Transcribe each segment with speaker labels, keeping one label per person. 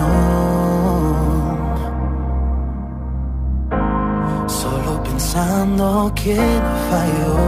Speaker 1: solo pensando que no falló.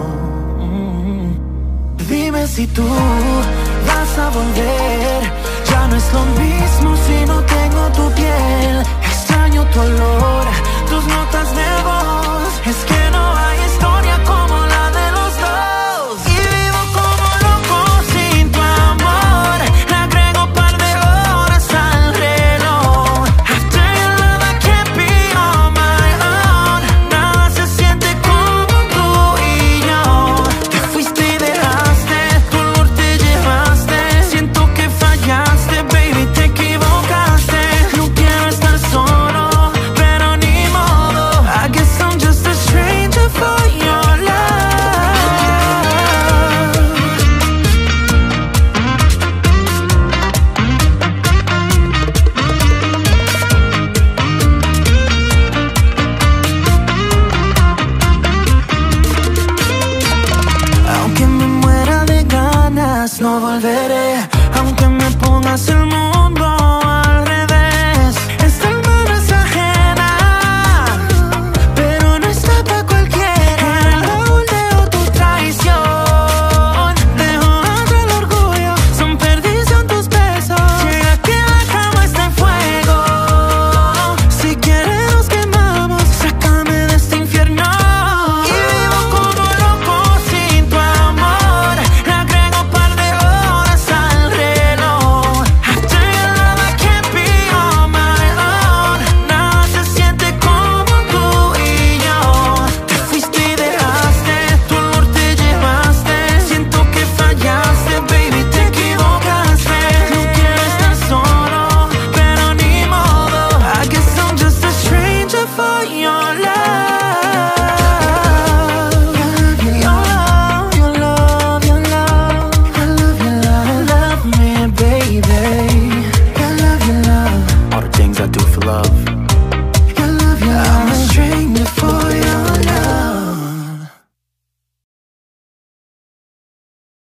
Speaker 1: Dime si tú vas a volver. Ya no es lo mismo si no tengo tu piel. Extraño tu olor, tus notas de voz. Es que no hay historia como la de los dos. Y vivo como loco sin tu amor. Le agrego un par de horas al reloj. After your love I can't be on my own. Nada se siente como tú y yo. Te fuiste y dejaste, tu olor te llevaste. Siento que fallaste, baby, te equivocaste. No quiero estar solo, pero ni modo. I guess I'm just a stranger for your love. Aunque me muera de ganas, no volveré. Aunque me pongas el mundo